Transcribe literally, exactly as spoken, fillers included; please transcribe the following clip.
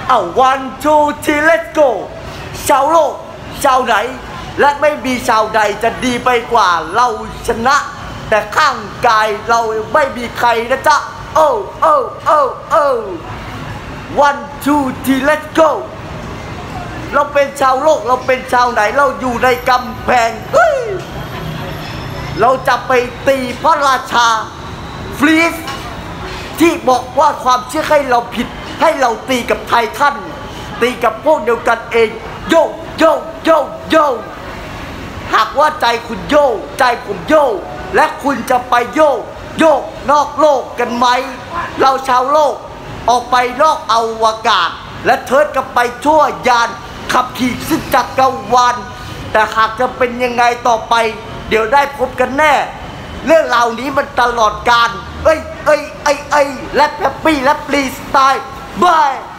เอา one two three let's go ชาวโลกชาวไหนและไม่มีชาวใดจะดีไปกว่าเราชนะแต่ข้างกายเราไม่มีใครนะจ๊ะโอ้โอ้โอ้โอ้ one two three let's go เราเป็นชาวโลกเราเป็นชาวไหนเราอยู่ในกำแพงเฮ้ยเราจะไปตีพระราชาฟรีสที่บอกว่าความเชื่อให้เราผิดให้เราตีกับไททันตีกับพวกเดียวกันเองโยโยโยโยหากว่าใจคุณโยใจผมโยและคุณจะไปโยโยกนอกโลกกันไหมเราชาวโลกออกไปนอกอวกาศและเทิดกันไปทั่วยานขับขี่ซึ่งจักรวาลแต่หากจะเป็นยังไงต่อไปเดี๋ยวได้พบกันแน่เรื่องราวนี้มันตลอดกาลเอ้ยเอ้ยเอ้ยเอ้ยและแฮปปี้และฟรีสไตล์บาย